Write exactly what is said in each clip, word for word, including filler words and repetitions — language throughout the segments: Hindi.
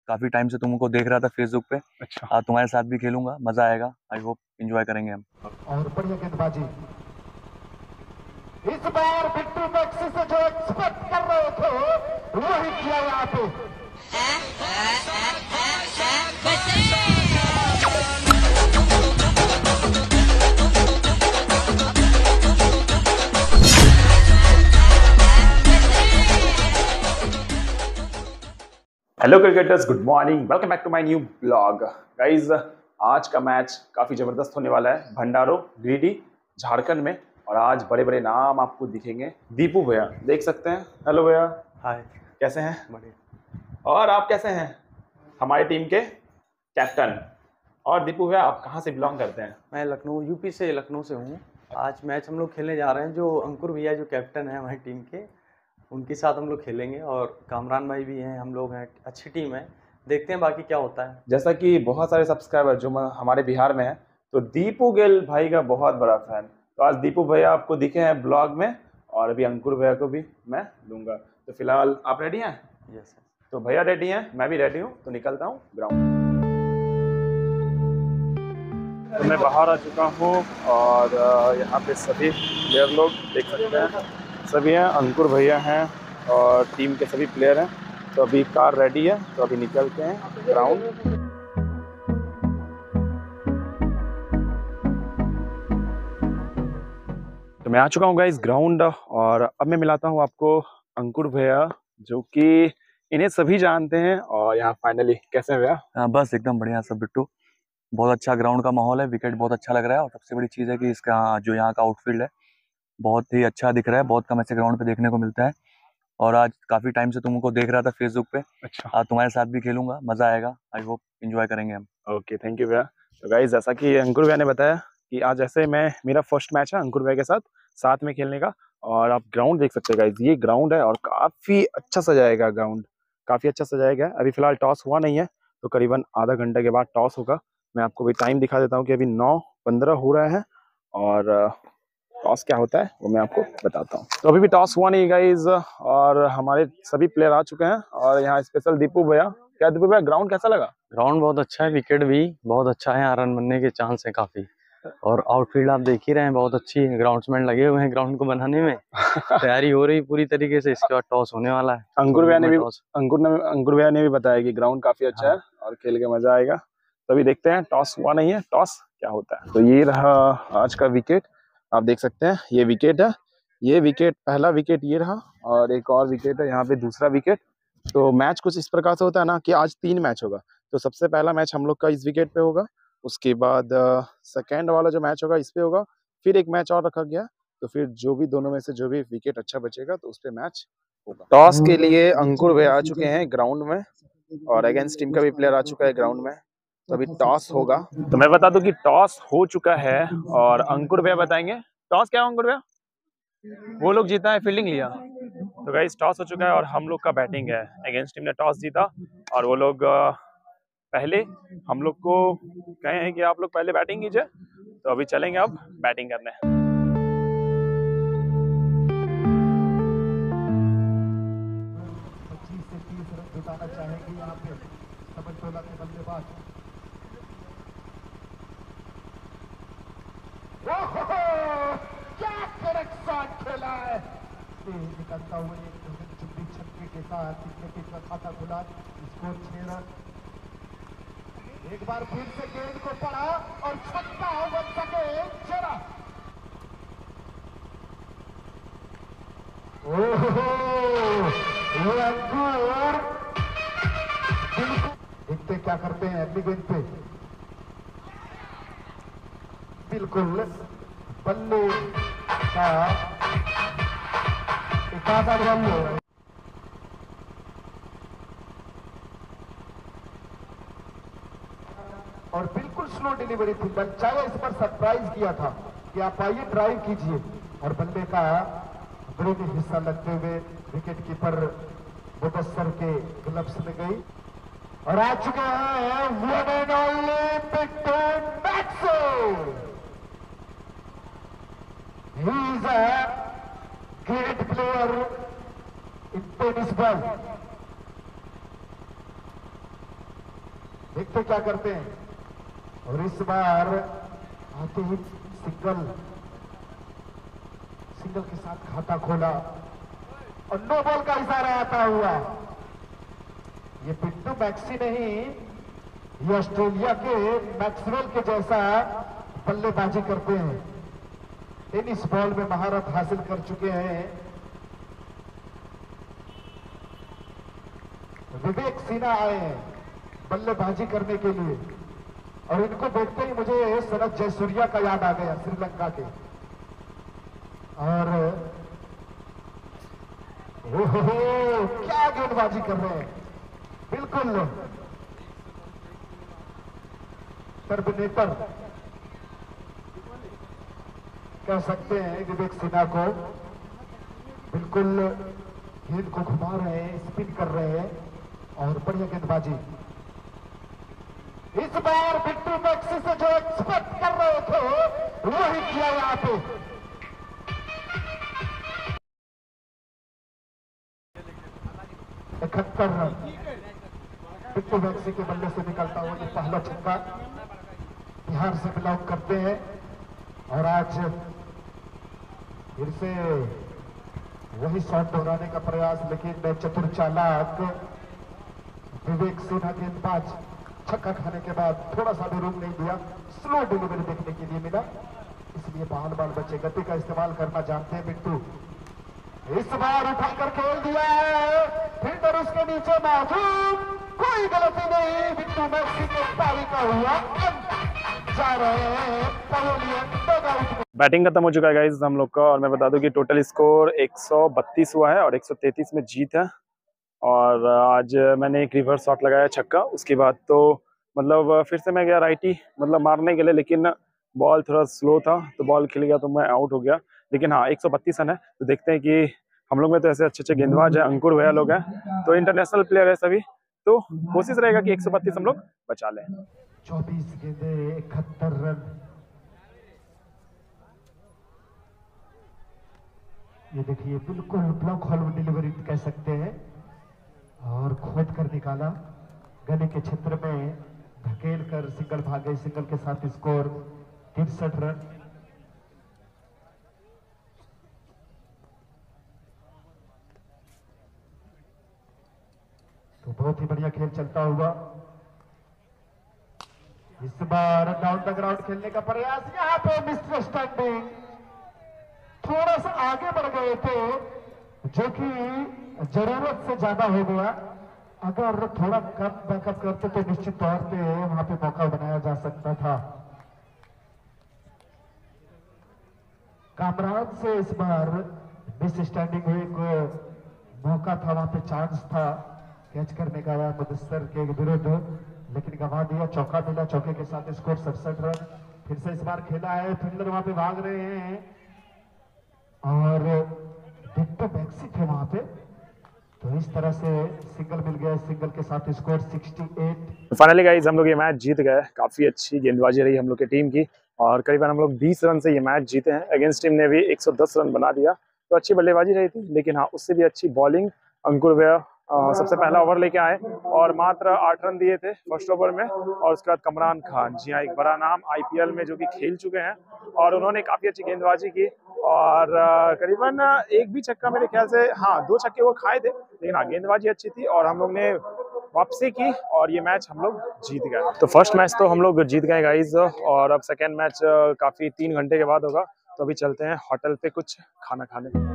काफी टाइम से तुमको देख रहा था फेसबुक पे। अच्छा। आज तुम्हारे साथ भी खेलूंगा, मजा आएगा। आई होप एंजॉय करेंगे हम। और बढ़िया गेंदबाजी इस बार बिट्टू मैक्सी से जो एक्सपेक्ट कर रहे थे वही किया यहाँ पे। Hello cricketers, good morning, welcome back to my new blog. Guys, आज का मैच काफ़ी ज़बरदस्त होने वाला है भंडारो गिरिडीह झारखंड में। और आज बड़े बड़े नाम आपको दिखेंगे। दीपू भैया देख सकते हैं। हेलो भैया। हाय। कैसे हैं? बढ़िया। और आप कैसे हैं? हमारी टीम के कैप्टन। और दीपू भैया, आप कहाँ से बिलोंग करते हैं? मैं लखनऊ यूपी से लखनऊ से हूँ। आज मैच हम लोग खेलने जा रहे हैं। जो अंकुर भैया जो कैप्टन है हमारी टीम के, उनके साथ हम लोग खेलेंगे। और कामरान भाई भी हैं, हम लोग हैं, अच्छी टीम है। देखते हैं बाकी क्या होता है। जैसा कि बहुत सारे सब्सक्राइबर जो हमारे बिहार में हैं, तो दीपू गिल भाई का बहुत बड़ा फैन। तो आज दीपू भैया आपको दिखे हैं ब्लॉग में, और अभी अंकुर भैया को भी मैं लूँगा। तो फिलहाल आप रेडी हैं? Yes sir. तो भैया रेडी हैं, मैं भी रेडी हूँ, तो निकलता हूँ ग्राउंड। तो मैं बाहर आ चुका हूँ और यहाँ पे सभी प्लेयर लोग देख सकते हैं, सभी हैं। अंकुर भैया हैं और टीम के सभी प्लेयर हैं। तो अभी कार रेडी है, तो अभी निकलते हैं ग्राउंड। तो मैं आ चुका हूँ गाइस ग्राउंड, और अब मैं मिलाता हूँ आपको अंकुर भैया, जो कि इन्हें सभी जानते हैं। और यहाँ फाइनली कैसे हैं भैया? हाँ, बस एकदम बढ़िया सब बिट्टू। बहुत अच्छा ग्राउंड का माहौल है, विकेट बहुत अच्छा लग रहा है। और सबसे बड़ी चीज़ है कि इसका जो यहाँ का आउटफील्ड है बहुत ही अच्छा दिख रहा है। बहुत कम ऐसे ग्राउंड पे देखने को मिलता है। और आज काफी टाइम से तुमको देख रहा था फेसबुक पे। अच्छा। आज तुम्हारे साथ भी खेलूंगा, मजा आएगा। आई होप एंजॉय करेंगे हम। ओके, थैंक यू भैया। तो गाइस, जैसा कि अंकुर भैया ने बताया कि आज ऐसे मैं मेरा फर्स्ट मैच है अंकुर भैया के साथ साथ में खेलने का। और आप ग्राउंड देख सकते हैं गाइस, ये ग्राउंड है और काफ़ी अच्छा सजाएगा ग्राउंड, काफ़ी अच्छा सजाएगा। अभी फिलहाल टॉस हुआ नहीं है, तो करीबन आधा घंटे के बाद टॉस होगा। मैं आपको भी टाइम दिखा देता हूँ कि अभी नौ पंद्रह हो रहा है, और टॉस क्या होता है वो मैं आपको बताता हूँ। तो अभी भी टॉस हुआ नहीं गाइज, और हमारे सभी प्लेयर आ चुके हैं। और यहाँ स्पेशल दीपू भैया। क्या दीपू भैया, ग्राउंड कैसा लगा? ग्राउंड बहुत अच्छा है, विकेट भी बहुत अच्छा है, यहाँ रन बनने के चांस है काफी। और आउटफील्ड आप देख ही रहे हैं, बहुत अच्छी है। ग्राउंड्समैन लगे हुए हैं ग्राउंड को बनाने में। तैयारी हो रही पूरी तरीके से। इसके बाद टॉस होने वाला है। अंकुर भैया ने भी अंकुर ने अंकुर भैया ने भी बताया कि ग्राउंड काफी अच्छा है और खेल के मजा आएगा। तो अभी देखते हैं, टॉस हुआ नहीं है, टॉस क्या होता है। तो ये रहा आज का विकेट, आप देख सकते हैं। ये विकेट है, ये विकेट पहला विकेट ये रहा, और एक और विकेट है यहाँ पे दूसरा विकेट। तो मैच कुछ इस प्रकार से होता है ना कि आज तीन मैच होगा। तो सबसे पहला मैच हम लोग का इस विकेट पे होगा, उसके बाद सेकेंड वाला जो मैच होगा इस पे होगा, फिर एक मैच और रखा गया। तो फिर जो भी दोनों में से जो भी विकेट अच्छा बचेगा तो उस पे मैच होगा। टॉस के लिए अंकुर भैया आ चुके हैं ग्राउंड में, और अगेंस्ट टीम का भी प्लेयर आ चुका है ग्राउंड में। तो अभी टॉस होगा। तो मैं बता दूं कि टॉस हो चुका है, और अंकुर भैया बताएंगे टॉस क्या है। अंकुर भैया, वो लोग जीता है, फील्डिंग लिया। तो गाइस, टॉस हो चुका है और हम लोग का बैटिंग है। अगेंस्ट टीम ने टॉस जीता, और वो लोग पहले हम लोग को कहे हैं कि आप लोग पहले बैटिंग कीजिए। तो अभी चलेंगे अब बैटिंग करने। पच्चीस से तीस रन जुटाना चाहेंगे यहाँ पे सबरटोला के बल्लेबाज। क्या करेक्ट शॉट खेला है, निकलता हुआ एक चुप्पी छक्के के साथ टिकने का खाता खुला। स्कोर छह रन। एक बार फिर से गेंद को पड़ा और छक्का बन सके जरा। देखते क्या करते हैं अगली गेंद पे। बिल्कुल बल्ले का इकादा बल्ले, और बिल्कुल स्लो डिलीवरी थी। बच्चाया इस पर सरप्राइज किया था कि आप आइए ड्राइव कीजिए, और बल्ले का ब्रेक हिस्सा लगते हुए विकेट कीपर मुबस्सर के ग्लव्स में गई। और आ चुके हैं one and only Bittu Maxi. He is a great player in tennis ball. देखते क्या करते हैं। और इस बार आते ही सिंगल सिंगल के साथ खाता खोला और नो बॉल का इशारा आता हुआ। ये पिंटू मैक्सी नहीं, ये ऑस्ट्रेलिया के मैक्सवेल के जैसा बल्लेबाजी करते हैं। टेनिस बॉल में महारत हासिल कर चुके हैं। विवेक सिन्हा आए हैं बल्लेबाजी करने के लिए और इनको देखते ही मुझे सनत जयसूर्या का याद आ गया, श्रीलंका के। और हो हो हो क्या गेंदबाजी कर रहे हैं, बिल्कुल टर्मिनेटर कह सकते हैं विवेक सिन्हा को। बिल्कुल गेंद को घुमा रहे हैं, स्पिन कर रहे हैं और बढ़िया गेंदबाजी। इस बार बिट्टू मैक्सी से जो एक्सपेक्ट कर रहे थे वही किया यहां पे। इकहत्तर रन बिट्टू मैक्सी के बल्ले से निकलता हुआ ये पहला छक्का बिहार से बिलोंग करते हैं। और आज फिर से वही शॉट दोहराने का प्रयास, लेकिन चतुर चालाक विवेक सिन्हा गेंदबाज छक्का खाने के बाद थोड़ा सा भी रूम नहीं दिया। स्लो डिलीवरी देखने के लिए मिला, इसलिए बाल बाल बच्चे गति का इस्तेमाल करना जानते हैं बिट्टू। इस बार उठाकर खेल दिया है, फील्डर उसके नीचे मौजूद, कोई गलती नहीं। बिट्टू मैक्सी के पारी का हुआ अंत। जा रहे हैं पवेलियन डगआउट। बैटिंग खत्म हो चुका है गाइस हम लोग का, और मैं बता दूं कि टोटल स्कोर एक सौ बत्तीस हुआ है और एक सौ तैंतीस में जीत है। और आज मैंने एक रिवर्स शॉट लगाया छक्का, उसके बाद तो मतलब फिर से मैं गया राइटी मतलब मारने के लिए, लेकिन बॉल थोड़ा स्लो था तो बॉल खिल गया तो मैं आउट हो गया। लेकिन हाँ एक सौ बत्तीस रन है, तो देखते हैं कि हम लोग में तो ऐसे अच्छे अच्छे गेंदबाज हैं, अंकुर भैया लोग हैं तो इंटरनेशनल प्लेयर है सभी, तो कोशिश रहेगा कि एक सौ बत्तीस हम लोग बचा लें। चौबीस गेंदे इकहत्तर रन। ये देखिए बिल्कुल ब्लॉक होल डिलीवरी कह सकते हैं, और खोद कर निकाला गले के क्षेत्र में, धकेल कर सिंगल भागे। सिंगल के साथ स्कोर तिरसठ रन। तो बहुत ही बढ़िया खेल चलता हुआ। इस बार डाउन द ग्राउंड खेलने का प्रयास, यहाँ पे मिस्टर स्टैंडिंग थोड़ा सा आगे बढ़ गए थे, जो कि जरूरत से ज्यादा हो गया। अगर थोड़ा कम बैकअप करते तो निश्चित तौर पे वहां पे मौका बनाया जा सकता था। कामरान से इस बार मिस स्टैंडिंग हुई, को मौका था, वहां पे चांस था कैच करने का मुदस्सर के विरुद्ध, लेकिन गंवा दिया। चौका मिला, चौके के साथ स्कोर सड़सठ रन। फिर से इस बार खेला है, फील्डर वहां पे भाग रहे हैं और बिट्टू मैक्सी थे वहां पे, तो इस तरह से सिंगल मिल गया। सिंगल के साथ स्कोर अड़सठ। फाइनली गाइस हम लोग ये मैच जीत गए। काफी अच्छी गेंदबाजी रही हम लोग की टीम की, और करीबन हम लोग बीस रन से ये मैच जीते हैं। अगेंस्ट टीम ने भी एक सौ दस रन बना दिया, तो अच्छी बल्लेबाजी रही थी, लेकिन हाँ उससे भी अच्छी बॉलिंग। अंकुर भैया सबसे पहला ओवर लेके आए और मात्र आठ रन दिए थे फर्स्ट ओवर में, और उसके बाद कमरान खान, जी हाँ एक बड़ा नाम आईपीएल में जो कि खेल चुके हैं, और उन्होंने काफी अच्छी गेंदबाजी की। और करीबन एक भी छक्का मेरे ख्याल से, हाँ दो छक्के वो खाए थे, लेकिन हाँ गेंदबाजी अच्छी थी और हम लोग ने वापसी की और ये मैच हम लोग जीत गए। तो फर्स्ट मैच तो हम लोग जीत गए गाइज, और अब सेकेंड मैच काफी तीन घंटे के बाद होगा, तो अभी चलते हैं होटल पे कुछ खाना खाने।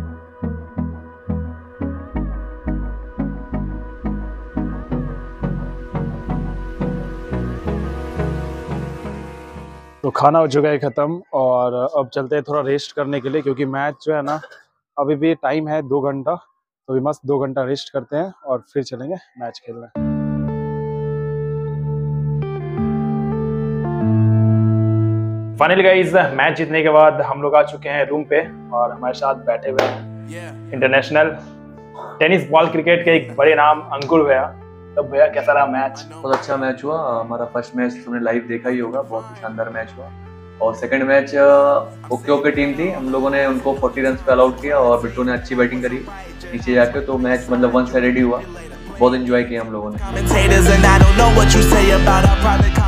तो खाना हो चुका है खत्म, और अब चलते हैं थोड़ा रेस्ट करने के लिए, क्योंकि मैच जो है ना अभी भी टाइम है दो घंटा, तो भी मस्त दो घंटा रेस्ट करते हैं और फिर चलेंगे मैच खेलने। फाइनली गाइस मैच जीतने के बाद हम लोग आ चुके हैं रूम पे, और हमारे साथ बैठे हुए हैं इंटरनेशनल टेनिस बॉल क्रिकेट के एक बड़े नाम अंकुर भैया। तब भैया कैसा रहा मैच? बहुत अच्छा मैच हुआ। हमारा फर्स्ट मैच तुमने लाइव देखा ही होगा, बहुत ही शानदार मैच हुआ। और second match okay okay team थी, हम लोगों ने उनको चालीस रन पे ऑल आउट किया और बिट्टू ने अच्छी बैटिंग करी नीचे जाके, तो मैच मतलब वन साइडेड ही हुआ। बहुत एंजॉय किया हम लोगों ने। Commentators and I don't know what you say about our private